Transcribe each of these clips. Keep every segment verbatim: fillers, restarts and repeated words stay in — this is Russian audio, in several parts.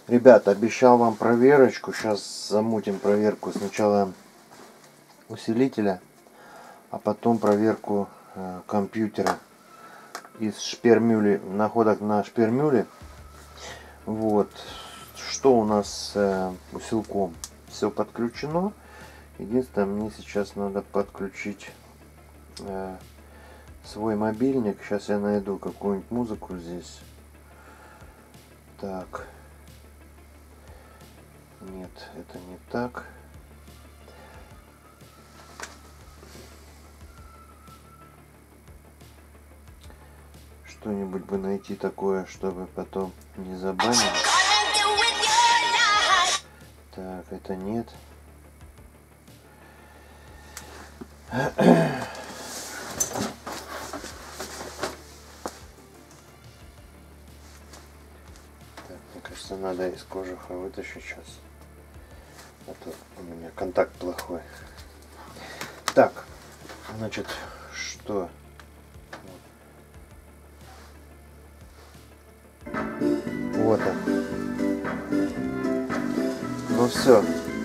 Ребята, обещал вам проверочку. Сейчас замутим проверку сначала усилителя, а потом проверку э, компьютера из шпермюли, находок на шпермюле. Вот. Что у нас с э, усилком? Все подключено. Единственное, мне сейчас надо подключить э, свой мобильник. Сейчас я найду какую-нибудь музыку здесь. Так. Нет, это не так. Что-нибудь бы найти такое, чтобы потом не забанили. Так, это нет. Так, мне кажется, надо из кожуха вытащить сейчас. А то у меня контакт плохой. Так, значит, что? Вот он. Ну все.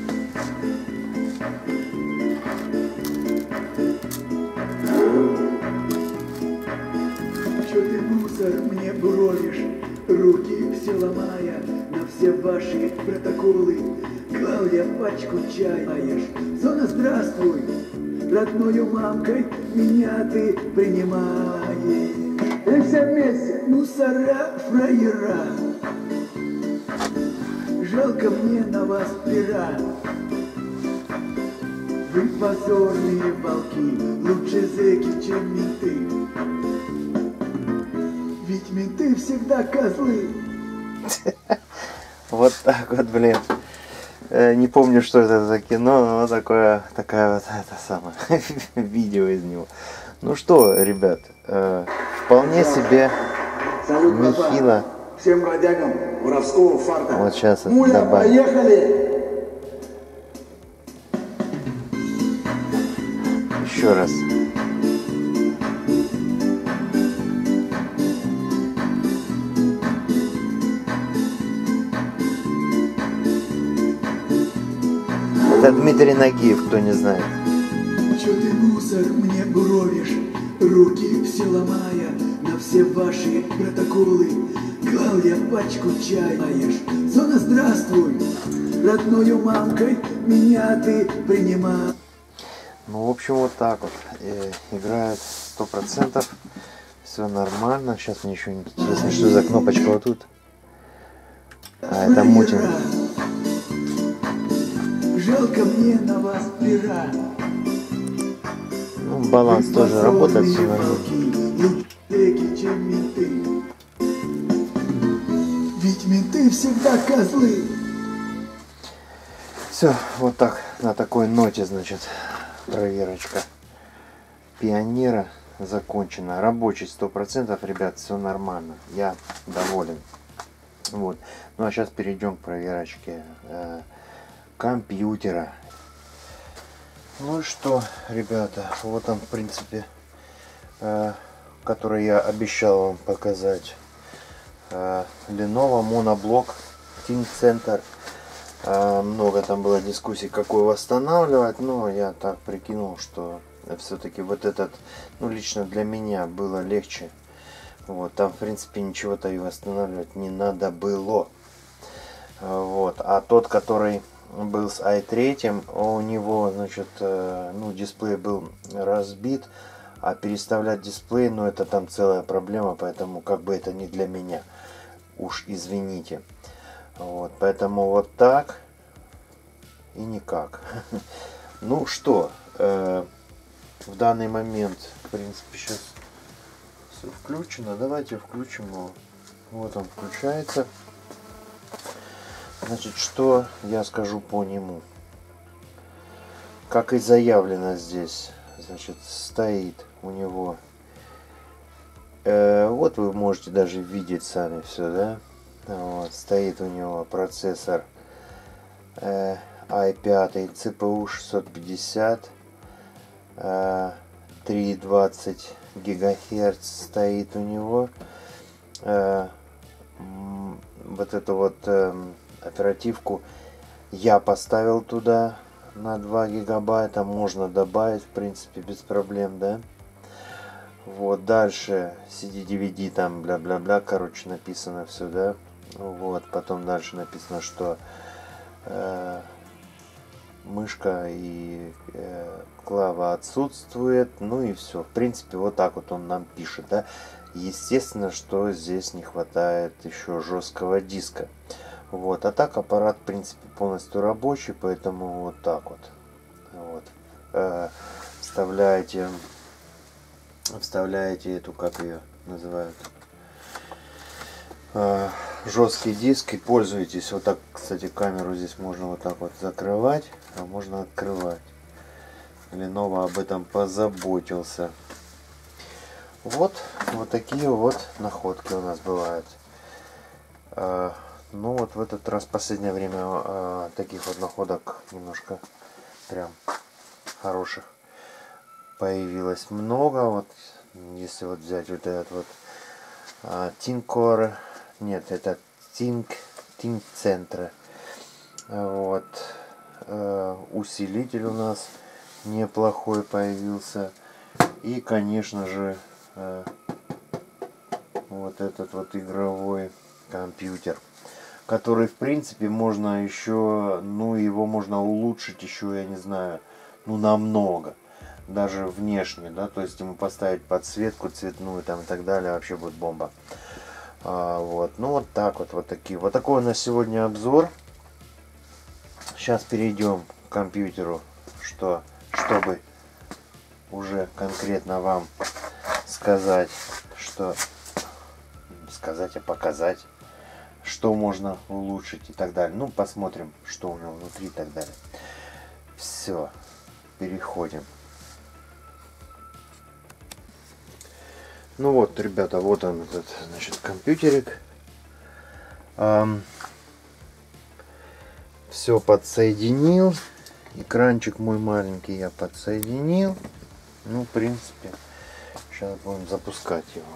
Чё ты, мусор, мне буровишь, руки все ломая, на все ваши протоколы клал я пачку чаяешь. Зона, здравствуй, родною мамкой меня ты принимаешь. И все вместе, мусора, фраера, жалко мне на вас пера. Вы позорные волки, лучше зэки, чем менты. Ведь менты всегда козлы. Вот так вот, блин. Не помню, что это за кино, но такое, такая вот это самое видео из него. Ну что, ребят, э, вполне себе нехило. Всем бродягам воровского фарта. Вот сейчас Муля, добавим. поехали! Еще раз. Это Дмитрий Нагиев, кто не знает. Чё ты, мусор, мне буровишь, руки все ломая, на все ваши протоколы клал я пачку чаяешь. Зона, здравствуй, родною мамкой меня ты принимаешь. Ну, в общем, вот так вот. Э, играет сто процентов. Все нормально. Сейчас мне еще интересно, что за кнопочка вот тут. А, это мутин. Жалко мне на вас пера. Ну, баланс тоже работает, все нормально. Ведь менты всегда козлы. Все, вот так, на такой ноте, значит, проверочка Пионера закончена. Рабочий сто процентов, ребят, все нормально. Я доволен. Вот. Ну а сейчас перейдем к проверочке э, компьютера. Ну и что, ребята, вот он, в принципе, э, который я обещал вам показать. Э, Lenovo моноблок ThinkCentre. Э, много там было дискуссий, какой восстанавливать, но я так прикинул, что все-таки вот этот, ну лично для меня было легче. Вот, там в принципе ничего-то и восстанавливать не надо было. Вот, а тот, который был с ай три, у него, значит, ну, дисплей был разбит, а переставлять дисплей, ну, это там целая проблема, поэтому как бы это не для меня, уж извините. Вот, поэтому вот так и никак. Ну что, э, в данный момент, в принципе, сейчас все включено. Давайте включим его. Вот он включается. Значит, что я скажу по нему? Как и заявлено здесь, значит, стоит у него. Э, вот вы можете даже видеть сами все, да? Вот, стоит у него процессор э, ай пять, си пи ю шестьсот пятьдесят, э, три и двадцать гигагерц стоит у него. Э, вот это вот э, Оперативку я поставил туда на два гигабайта. Можно добавить, в принципе, без проблем, да. Вот, дальше си ди ди ви ди там бля-бля-бля, короче, написано все, да. Вот, потом дальше написано, что э, мышка и э, клава отсутствует. Ну и все. В принципе, вот так вот он нам пишет, да. Естественно, что здесь не хватает еще жесткого диска. Вот, а так аппарат, в принципе, полностью рабочий, поэтому вот так вот. Вот. Э, вставляете, вставляете эту, как ее называют, э, жесткий диск и пользуетесь. Вот так, кстати, камеру здесь можно вот так вот закрывать, а можно открывать. Lenovo об этом позаботился. Вот, вот такие вот находки у нас бывают. Э, ну вот в этот раз в последнее время э, таких вот находок немножко прям хороших появилось много. Вот если вот взять вот этот вот э, ThinkCore, нет, это Think, Think Center. Вот э, усилитель у нас неплохой появился. И, конечно же, э, вот этот вот игровой компьютер, который, в принципе, можно еще, ну, его можно улучшить еще, я не знаю, ну, намного. Даже внешне, да, то есть ему поставить подсветку цветную там и так далее, вообще будет бомба. А, вот, ну, вот так вот, вот такие. Вот такой у нас сегодня обзор. Сейчас перейдем к компьютеру, что, чтобы уже конкретно вам сказать, что сказать, а показать, что можно улучшить и так далее. Ну, посмотрим, что у него внутри и так далее. Все, переходим. Ну вот, ребята, вот он, этот, значит, компьютерик. Эм, все подсоединил. Экранчик мой маленький я подсоединил. Ну, в принципе, сейчас будем запускать его.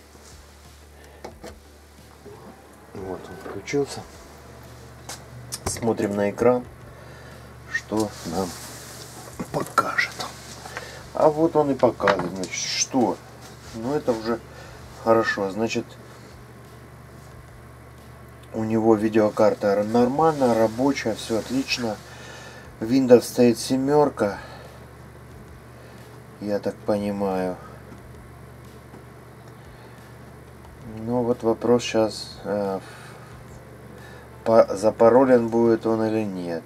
Вот он включился. Смотрим на экран, что нам покажет. А вот он и показывает. Значит, что? Ну, это уже хорошо. Значит, у него видеокарта нормально, рабочая, все отлично. Windows стоит семерка. Я так понимаю. Ну вот вопрос сейчас, э, по, запаролен будет он или нет.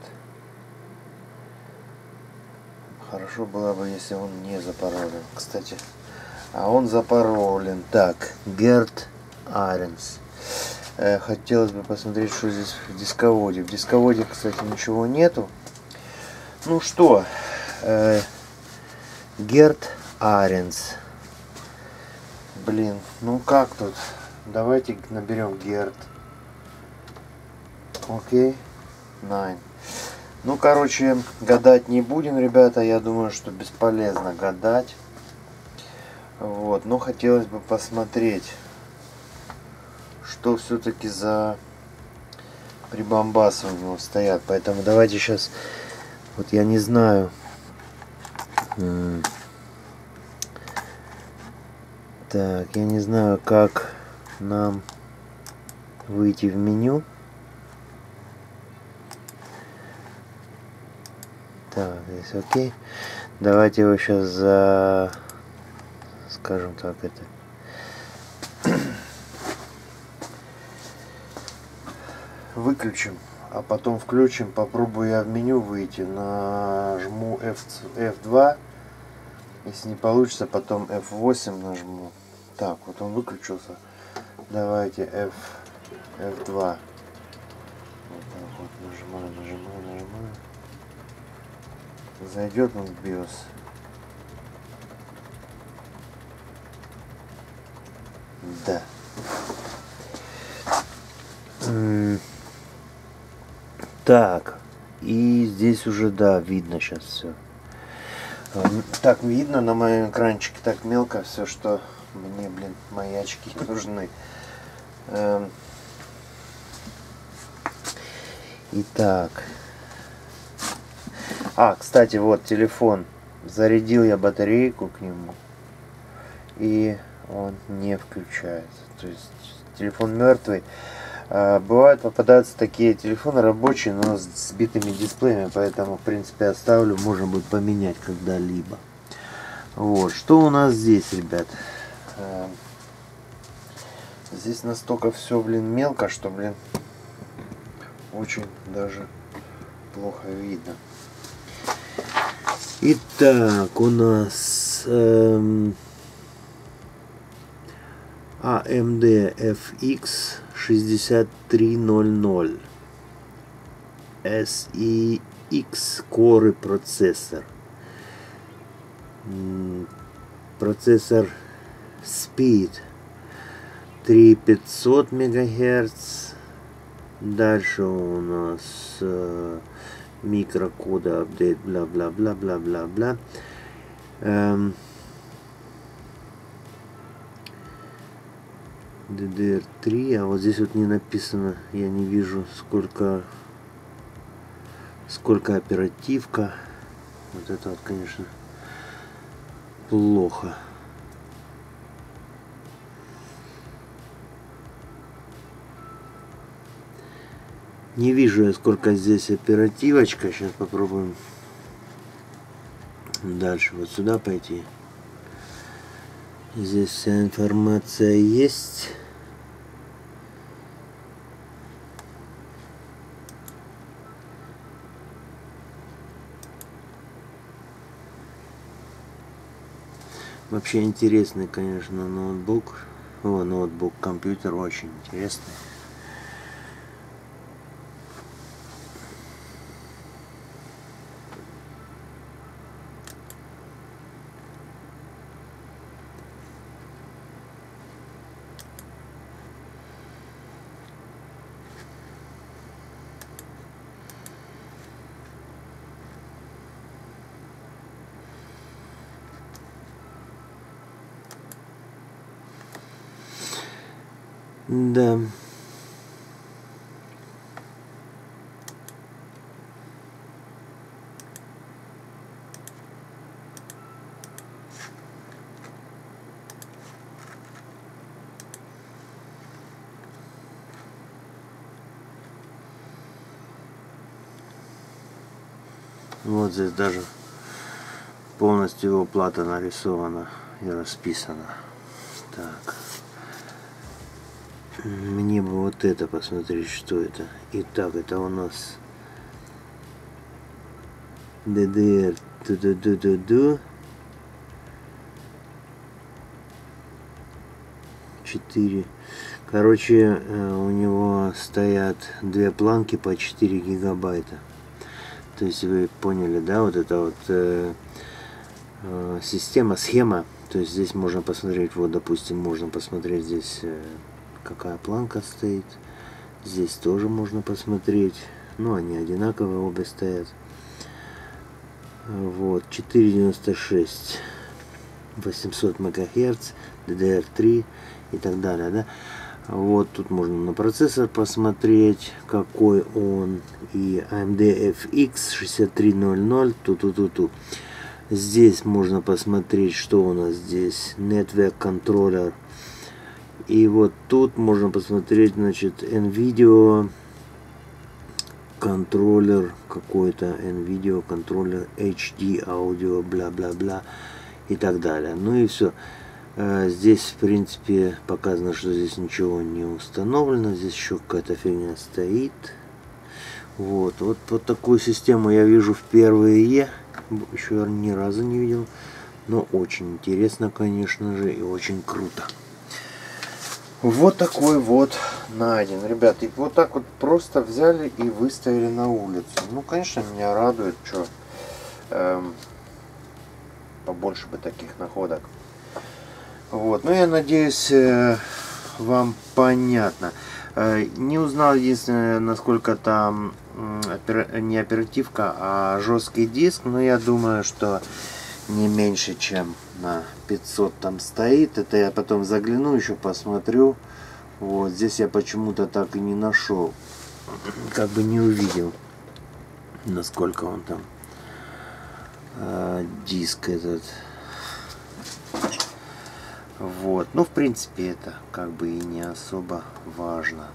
Хорошо было бы, если он не запаролен, кстати. А он запаролен. Так, Герт Аренс. Э, хотелось бы посмотреть, что здесь в дисководе. В дисководе, кстати, ничего нету. Ну что, э, Герт Аренс. Блин, ну как тут? Давайте наберем Герт. Окей. Nine. Ну, короче, гадать не будем, ребята. Я думаю, что бесполезно гадать. Вот, но хотелось бы посмотреть, что все-таки за прибамбасы у него стоят. Поэтому давайте сейчас, вот я не знаю, так, я не знаю, как нам выйти в меню. Так, здесь окей. Давайте его сейчас за, скажем так, это выключим, а потом включим. Попробую я в меню выйти. Нажму эф два. Если не получится, потом эф восемь нажму. Так, вот он выключился. Давайте F, эф два. Вот так вот нажимаю, нажимаю, нажимаю. Зайдет он в биос. Да. Так, и здесь уже, да, видно сейчас все. Так видно на моем экранчике, так мелко все, что мне, блин, мои очки нужны. Итак. А, кстати, вот телефон. Зарядил я батарейку к нему. И он не включается. То есть телефон мертвый. А, бывают попадаются такие телефоны рабочие, но с сбитыми дисплеями. Поэтому, в принципе, оставлю. Можно будет поменять когда-либо. Вот. Что у нас здесь, ребят? А, здесь настолько все, блин, мелко, что, блин, очень даже плохо видно. Итак, у нас эм, эй эм ди эф икс шестьдесят три ноль ноль эс и икс Core процессор. Процессор Speed три тысячи пятьсот мегагерц. Дальше у нас э, микрокода апдейт, бла бла бла бла бла бла. Эм, ди ди ар три, а вот здесь вот не написано, я не вижу сколько сколько оперативка. Вот это вот, конечно, плохо. Не вижу я, сколько здесь оперативочка. Сейчас попробуем дальше вот сюда пойти. Здесь вся информация есть. Вообще интересный, конечно, ноутбук. О, ноутбук, компьютер очень интересный. Да. Вот здесь даже полностью его плата нарисована и расписана. Так. Мне бы вот это посмотреть, что это. Итак, это у нас ди ди ар ду-ду-ду-ду-ду. четыре. Короче, у него стоят две планки по четыре гигабайта. То есть вы поняли, да, вот это вот э, э, система, схема. То есть здесь можно посмотреть, вот, допустим, можно посмотреть здесь, э, какая планка стоит. Здесь тоже можно посмотреть. Ну, они одинаковые, обе стоят. Вот, четыре девяносто шесть, восемьсот мегагерц, ди ди ар три и так далее, да. Вот тут можно на процессор посмотреть, какой он, и эй эм ди эф икс шестьдесят три ноль ноль, ту-ту-ту-ту. Здесь можно посмотреть, что у нас здесь, Network Controller. И вот тут можно посмотреть, значит, NVIDIA контроллер какой-то, NVIDIA контроллер эйч ди аудио, бла-бла-бла и так далее. Ну и все. Здесь, в принципе, показано, что здесь ничего не установлено. Здесь еще какая-то фигня стоит. Вот, вот, вот такую систему я вижу впервые. Еще ни разу не видел. Но очень интересно, конечно же, и очень круто. Вот такой вот найден, ребят. И вот так вот просто взяли и выставили на улицу. Ну, конечно, меня радует, что эм, побольше бы таких находок. Вот, ну я надеюсь, э, вам понятно. Э, не узнал, единственное, насколько там э, опер... не оперативка, а жесткий диск. Но я думаю, что не меньше, чем на пятьсот там стоит. Это я потом загляну, еще посмотрю. Вот здесь я почему-то так и не нашел. как бы не увидел, насколько он там э, диск этот. Вот, ну в принципе это как бы и не особо важно.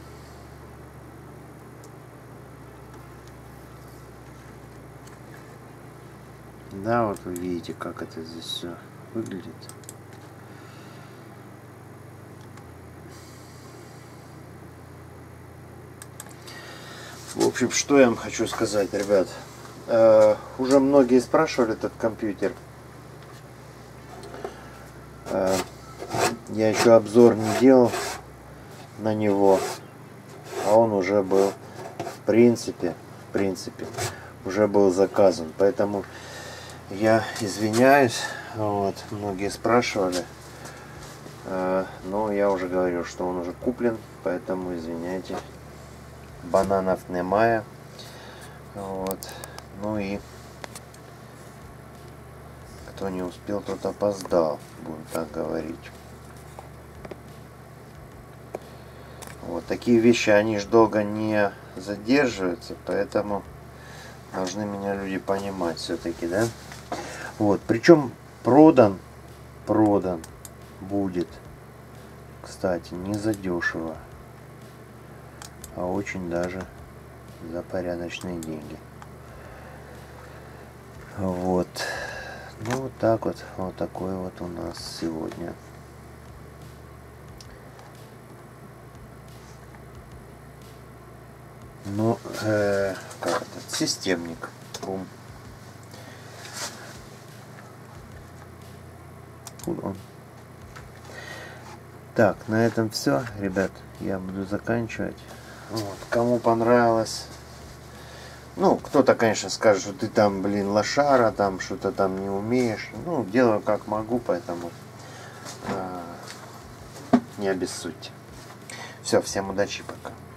Да, вот вы видите, как это здесь все выглядит. В общем, что я вам хочу сказать, ребят. Э, уже многие спрашивали этот компьютер. Э, я еще обзор не делал на него, а он уже был, в принципе, в принципе, уже был заказан. Поэтому я извиняюсь. Вот, многие спрашивали. Э, но я уже говорю, что он уже куплен, поэтому извиняйте. Бананов немає. Вот. Ну и кто не успел, тот опоздал, будем так говорить. Вот такие вещи, они ж долго не задерживаются, поэтому должны меня люди понимать все-таки, да? Вот, причем продан, продан будет, кстати, не задешево, а очень даже за порядочные деньги. Вот. Ну вот так вот. Вот такой вот у нас сегодня. Ну, э, как это? Системник. Бум. Вот он. Так, на этом все, ребят. Я буду заканчивать. Вот. Кому понравилось, ну, кто-то, конечно, скажет, что ты там, блин, лошара, там что-то там не умеешь. Ну, делаю как могу, поэтому э, не обессудьте. Все, всем удачи, пока.